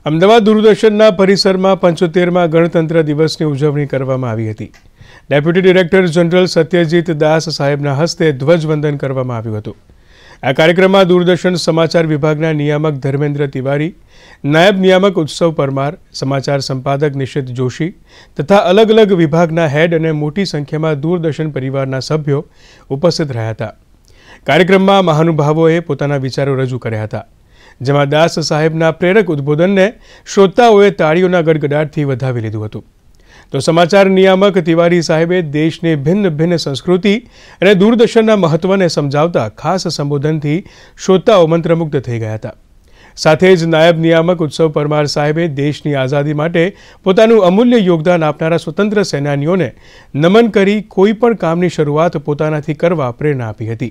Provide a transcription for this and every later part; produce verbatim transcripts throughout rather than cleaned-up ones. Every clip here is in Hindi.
અમદાવાદ દૂરદર્શનના પરિસરમાં પંચોતેરમાં ગણતંત્ર દિવસની ઉજવણી કરવામાં આવી હતી। Deputy director general Satyajit Das સાહેબના હસ્તે ધ્વજવંદન કરવામાં આવ્યું હતું। આ કાર્યક્રમમાં દૂરદર્શન સમાચાર વિભાગના નિયામક ધર્મેન્દ્ર તિવારી, નાયબ નિયામક ઉત્સવ પરમાર, સમાચાર સંપાદક નિશિત જોશી તથા અલગ અલગ વિભાગના હેડ અને મોટી સંખ્યામાં દૂરદર્શન પરિવારના સભ્યો ઉપસ્થિત રહ્યા હતા। કાર્યક્રમમાં મહાનુભાવોએ પોતાના વિચારો રજૂ કર્યા હતા, જેમાં દાસ સાહેબના પ્રેરક ઉદ્બોધનને શ્રોતાઓએ તાળીઓના ગડગડાટથી વધાવી લીધું હતું। તો સમાચાર નિયામક તિવારી સાહેબે દેશની ભિન્ન ભિન્ન સંસ્કૃતિ અને દૂરદર્શનના મહત્વને સમજાવતા ખાસ સંબોધનથી શ્રોતાઓ મંત્રમુગ્ધ થઈ ગયા હતા। સાથે જ નાયબ નિયામક ઉત્સવ પરમાર સાહેબે દેશની આઝાદી માટે પોતાનું અમૂલ્ય યોગદાન આપનારા સ્વતંત્ર સેનાનીઓને નમન કરી કોઈ પણ કામની શરૂઆત પોતાનાથી કરવા પ્રેરણા આપી હતી।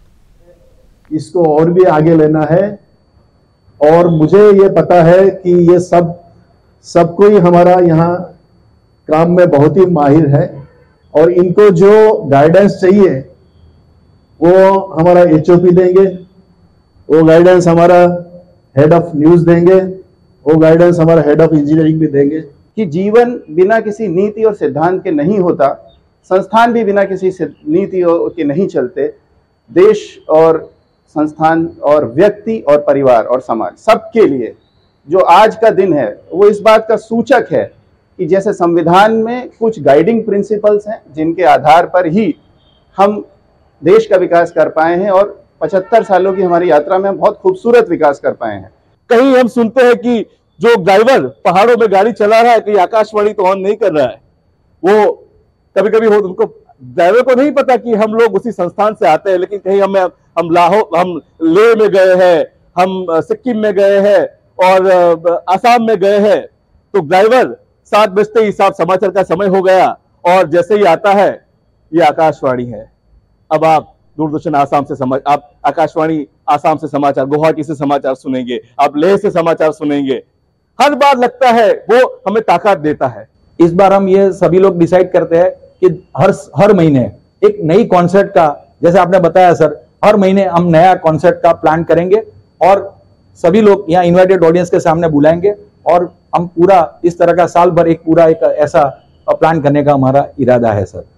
इसको और भी आगे लेना है और मुझे ये पता है कि ये सब सबको ही हमारा यहाँ काम में बहुत ही माहिर है और इनको जो गाइडेंस चाहिए वो हमारा एचओपी देंगे, वो गाइडेंस हमारा हेड ऑफ न्यूज़ देंगे, वो गाइडेंस हमारा हेड ऑफ इंजीनियरिंग भी देंगे। कि जीवन बिना किसी नीति और सिद्धांत के नहीं होता, संस्थान भी बिना किसी नीति के नहीं चलते। देश और संस्थान और व्यक्ति और परिवार और समाज सबके लिए जो आज का दिन है वो इस बात का सूचक है कि जैसे संविधान में कुछ गाइडिंग प्रिंसिपल्स हैं जिनके आधार पर ही हम देश का विकास कर पाए हैं और पचहत्तर सालों की हमारी यात्रा में हम बहुत खूबसूरत विकास कर पाए हैं। कहीं हम सुनते हैं कि जो ड्राइवर पहाड़ों में गाड़ी चला रहा है, कहीं आकाशवाणी तो ऑन नहीं कर रहा है। वो कभी कभी हो उनको ड्राइवर को नहीं पता कि हम लोग उसी संस्थान से आते हैं, लेकिन कहीं हमें हम लाहौर हम लेह में गए हैं, हम सिक्किम में गए हैं और आसाम में गए हैं, तो ड्राइवर सात बजते ही साहब समाचार का समय हो गया और जैसे ही आता है ये आकाशवाणी है। अब आप दूरदर्शन आसाम से समाचार, आप आकाशवाणी आसाम से समाचार, गुवाहाटी से समाचार सुनेंगे, आप लेह से समाचार सुनेंगे। हर बार लगता है वो हमें ताकत देता है। इस बार हम ये सभी लोग डिसाइड करते हैं कि हर हर महीने एक नई कॉन्सेप्ट का, जैसे आपने बताया सर, हर महीने हम नया कॉन्सेप्ट का प्लान करेंगे और सभी लोग यहाँ इनवाइटेड ऑडियंस के सामने बुलाएंगे और हम पूरा इस तरह का साल भर एक पूरा एक ऐसा प्लान करने का हमारा इरादा है सर।